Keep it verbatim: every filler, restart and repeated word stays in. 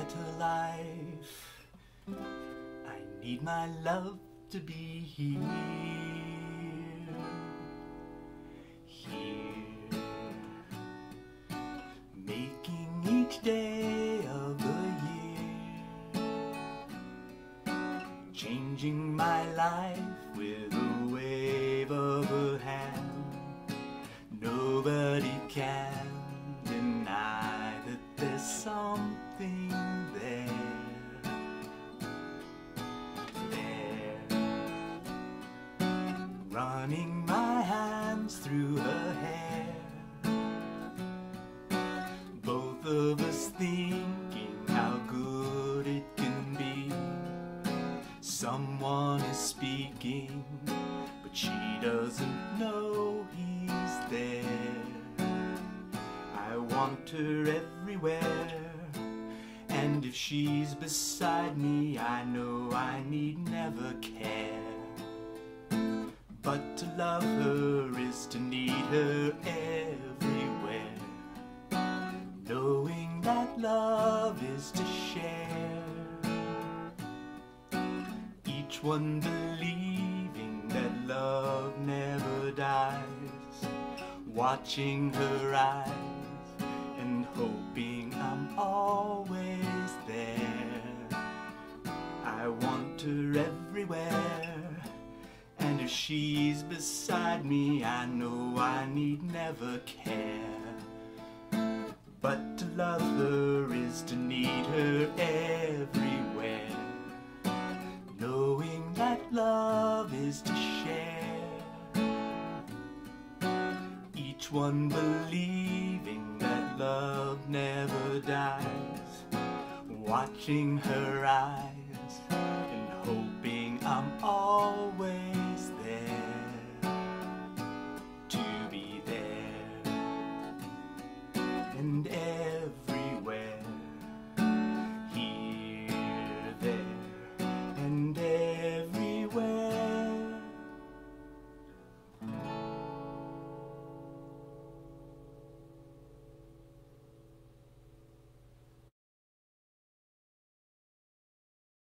better life. I need my love to be here, here, making each day of the year, changing my life with a wave of her hand. Nobody can deny that there's something there, there, running my hands through her hair, both of us thinking how good it can be. Someone is speaking, but she doesn't know he's there. I want her everywhere, and if she's beside me, I know I need never care. But to love her is to need her everywhere, knowing that love is to share, each one believing that love never dies, watching her eyes and hoping I'm always there. I want her everywhere, and if she's beside me, I know I need never care. But to love her is to need her everywhere, knowing that love is to share, each one believing that love never dies, watching her eyes and hoping I'm always there, to be there. And